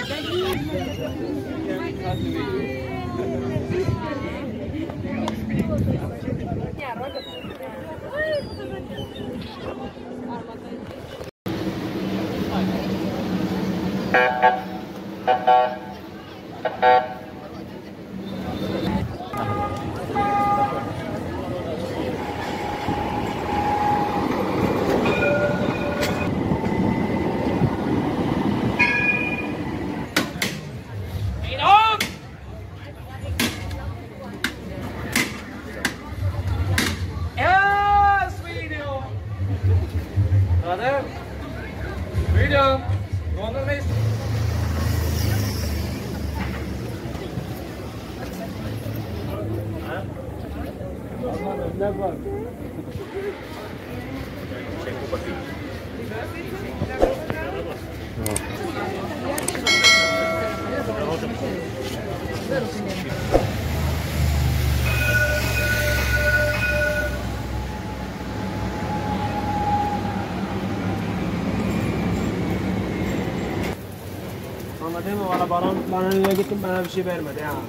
Anladın mı? Valla bana önüne gittim, bana bir şey vermedi ya.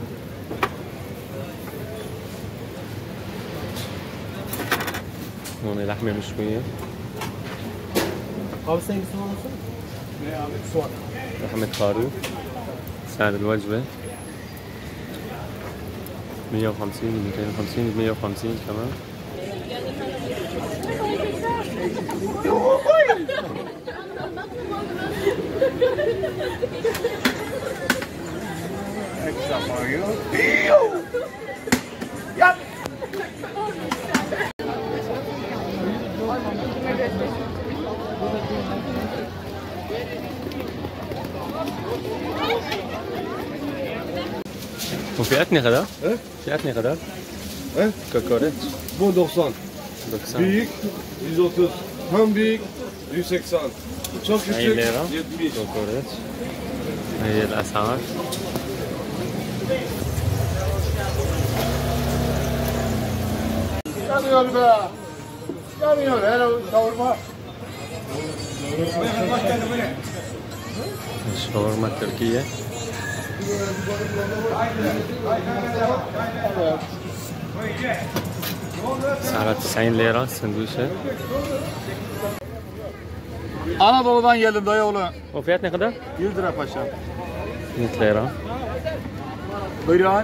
هون لحمة مشوية. خالص تاني صوص؟ لا صوص. لحمة خروف. سعر الوجبة 150 250 150 كمان. Extra for you. Yep. وفي أتني غدا؟ إيه؟ في أتني غدا؟ إيه؟ كوكوريتش. Bu 90. 90. Büyük 130. Tam büyük 180. Çok küçük 50 lira. 70. كوكوريتش. هي الأسعار. Yanıyor be. Yanıyor. Hele kavurma. الشاورما التركية. سعرها 90 ليرة سندويشة. Anadolu'dan geldim dayıoğlu. وفيات ne kadar? 100 lira paşam. 100 lira. Buyurun.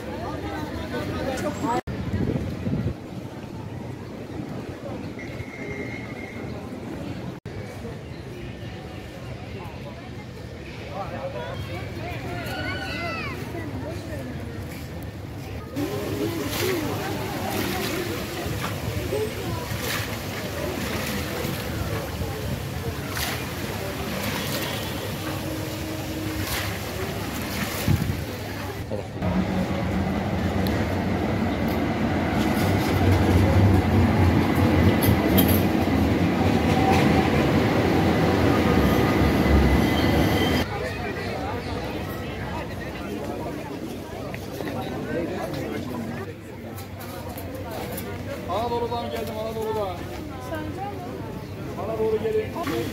Anadolu'dan geldim, Anadolu'dan. Anadolu gelin.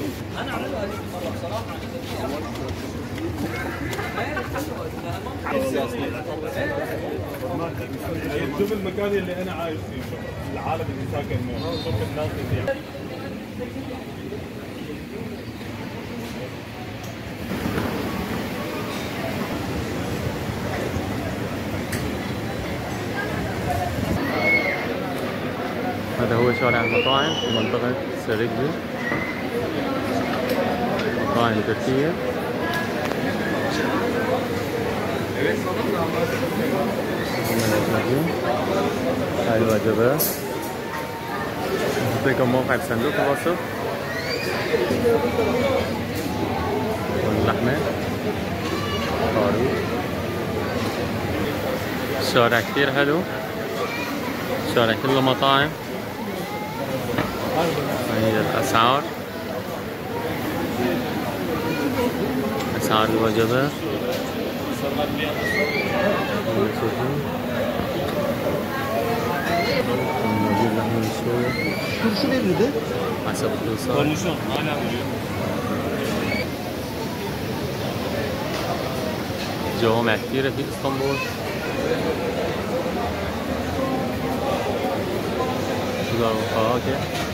شوف المكان اللي انا عايش فيه، شوف العالم اللي ساكن فيه، شوف الناس اللي هذا هو شارع المطاعم في منطقة سريجلي. مطاعم تركية. هاي الوجبات. نعطيكم موقع بصندوق الوصف. واللحمة خروف. الشارع كتير حلو، الشارع كله مطاعم. هي الأسعار، أسعار الوجبات. نجيب لحمة مشوية Turşu verildi. حسب الدوسات. جوامع كثيرة في اسطنبول. سوبر فواكه.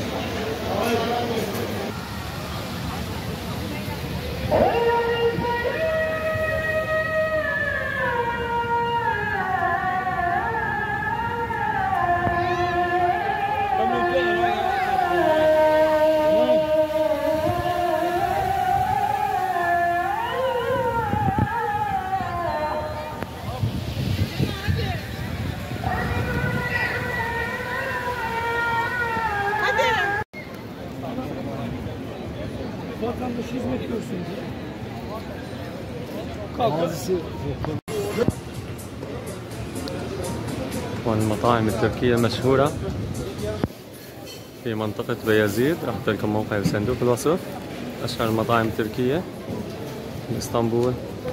Vatandaş hizmet görsün diye. Bazısı والمطاعم التركية المشهورة في منطقة بيازيد. أحط لكم موقع بصندوق الوصف. أشهر المطاعم التركية في اسطنبول.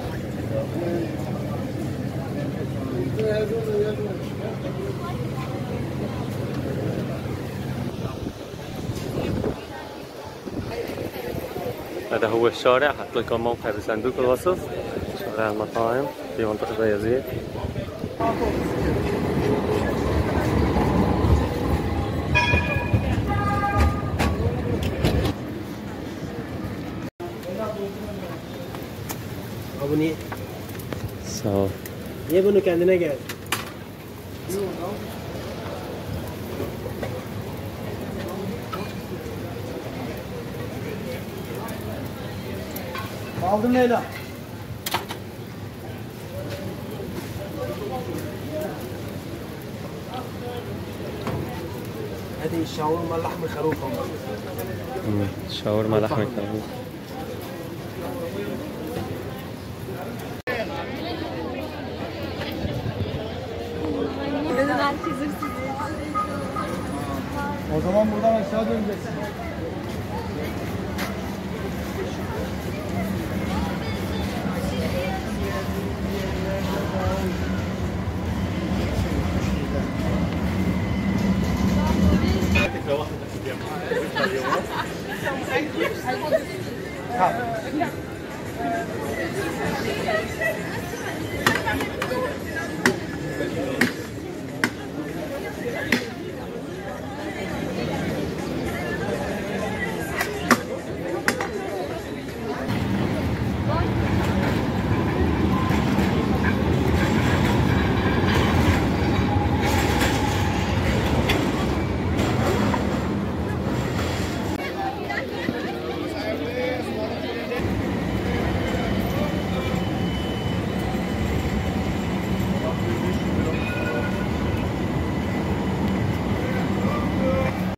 هذا هو الشارع، حط لكم موقع بصندوق الوصف. شارع المطاعم في منطقة بيازيد. Abi niye? Sağ ol. Niye bunu kendine gel? Aldım Leyla. هذه الشاورما لحم خروف. شاورما لحم خروف. O zaman buradan aşağı döneceksin.